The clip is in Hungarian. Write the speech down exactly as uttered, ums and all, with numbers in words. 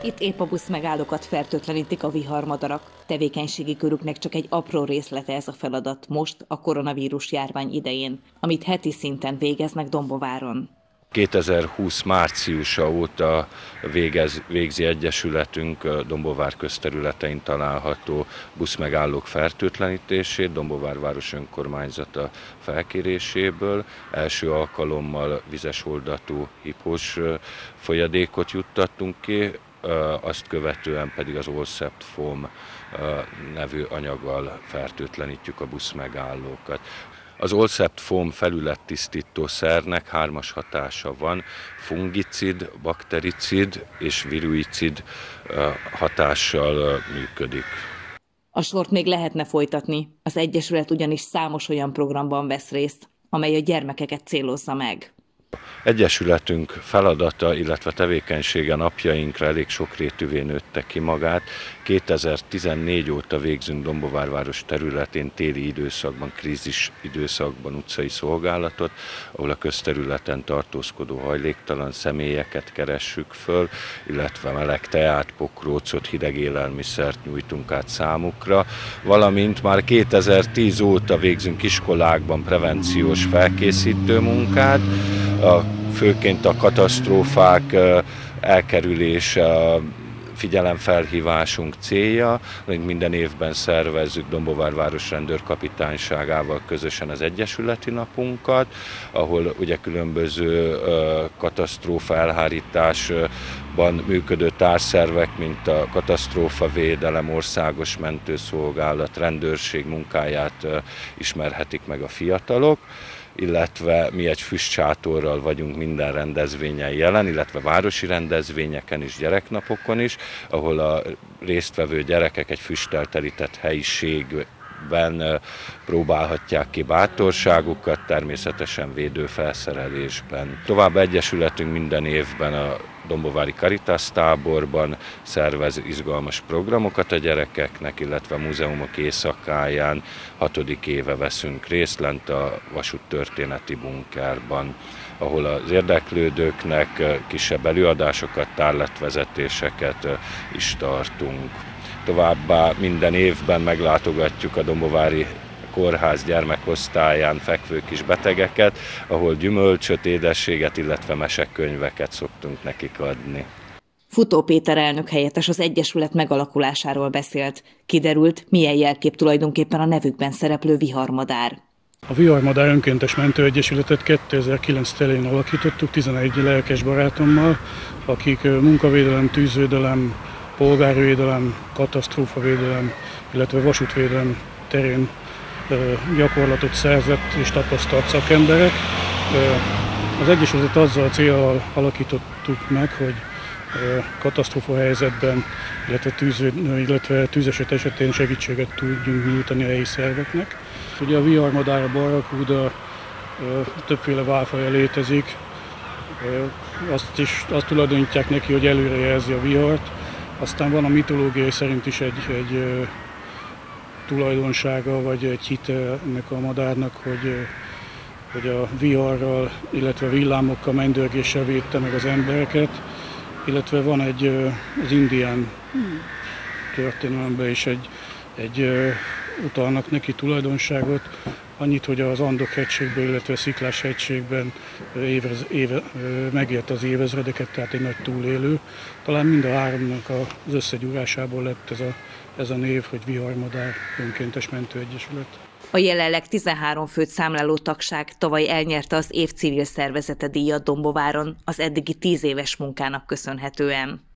Itt épp a buszmegállókat fertőtlenítik a viharmadarak. Tevékenységi körüknek csak egy apró részlete ez a feladat most, a koronavírus járvány idején, amit heti szinten végeznek Dombováron. kétezer-húsz márciusa óta végez, végzi egyesületünk Dombovár közterületein található buszmegállók fertőtlenítését, Dombovár város önkormányzata felkéréséből. Első alkalommal vizes oldatú hipós folyadékot juttattunk ki, azt követően pedig az Allcept Foam nevű anyaggal fertőtlenítjük a buszmegállókat. Az Allcept Foam felülettisztító szernek hármas hatása van, fungicid, baktericid és viruicid hatással működik. A sort még lehetne folytatni, az Egyesület ugyanis számos olyan programban vesz részt, amely a gyermekeket célozza meg. Egyesületünk feladata, illetve tevékenysége napjainkra elég sokrétűvé nőtte ki magát. kétezer-tizennégy óta végzünk Dombovár város területén téli időszakban, krízis időszakban utcai szolgálatot, ahol a közterületen tartózkodó hajléktalan személyeket keressük föl, illetve meleg teát, pokrócot, hideg élelmiszert nyújtunk át számukra, valamint már kétezer-tíz óta végzünk iskolákban prevenciós felkészítő munkát, a, főként a katasztrófák elkerülése a figyelemfelhívásunk célja. Minden évben szervezzük Dombovár város rendőrkapitányságával közösen az Egyesületi napunkat, ahol ugye különböző katasztrófa elhárításban működő társszervek, mint a katasztrófavédelem, országos mentőszolgálat, rendőrség munkáját ismerhetik meg a fiatalok, illetve mi egy füstsátorral vagyunk minden rendezvényen jelen, illetve városi rendezvényeken is, gyereknapokon is, ahol a résztvevő gyerekek egy füsttel telített helyiségben próbálhatják ki bátorságukat, természetesen védőfelszerelésben. Tovább egyesületünk minden évben a Dombovári Caritas táborban szervez izgalmas programokat a gyerekeknek, illetve a múzeumok éjszakáján hatodik éve veszünk részt lent a vasúttörténeti bunkerban, ahol az érdeklődőknek kisebb előadásokat, tárletvezetéseket is tartunk. Továbbá minden évben meglátogatjuk a dombovári kórház gyermekosztályán fekvő kis betegeket, ahol gyümölcsöt, édességet, illetve mesekönyveket szoktunk nekik adni. Futó Péter elnök helyettes az Egyesület megalakulásáról beszélt. Kiderült, milyen jelkép tulajdonképpen a nevükben szereplő viharmadár. A Viharmadár Önkéntes Mentőegyesületet kétezer-kilenc telén alakítottuk tizenegy lelkes barátommal, akik munkavédelem, tűzvédelem, polgárvédelem, katasztrófavédelem, illetve vasútvédelem terén gyakorlatot szerzett és tapasztalt szakemberek. Az Egyesületet azzal a céllal alakítottuk meg, hogy katasztrófa helyzetben, illetve, tűz, illetve tűzeset esetén segítséget tudjunk nyújtani a helyi szerveknek. Ugye a viharmadár, a barracuda, többféle válfaja létezik. Azt is azt tulajdonítják neki, hogy előrejelzi a vihart. Aztán van a mitológiai szerint is egy, egy tulajdonsága, vagy egy hite ennek a madárnak, hogy, hogy a viharral, illetve villámokkal, mennydörgéssel védte meg az embereket, illetve van egy az indián történelemben is egy, egy utalnak neki tulajdonságot, annyit, hogy az Andok hegységben, illetve Sziklás hegységben évez, éve, megélt az évezredeket, tehát egy nagy túlélő. Talán mind a háromnak az összegyúrásából lett ez a, ez a név, hogy Viharmadár Önkéntes Mentőegyesület. A jelenleg tizenhárom főt számláló tagság tavaly elnyerte az év civil szervezete díjat Dombováron az eddigi tíz éves munkának köszönhetően.